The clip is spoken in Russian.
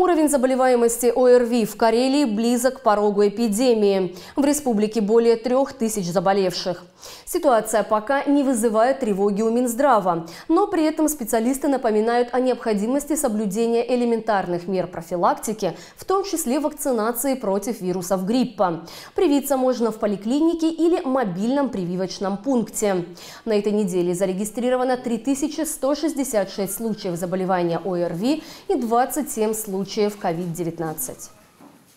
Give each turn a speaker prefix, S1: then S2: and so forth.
S1: Уровень заболеваемости ОРВИ в Карелии близок к порогу эпидемии. В республике более 3000 заболевших. Ситуация пока не вызывает тревоги у Минздрава, но при этом специалисты напоминают о необходимости соблюдения элементарных мер профилактики, в том числе вакцинации против вирусов гриппа. Привиться можно в поликлинике или мобильном прививочном пункте. На этой неделе зарегистрировано 3166 случаев заболевания ОРВИ и 27 случаев COVID-19.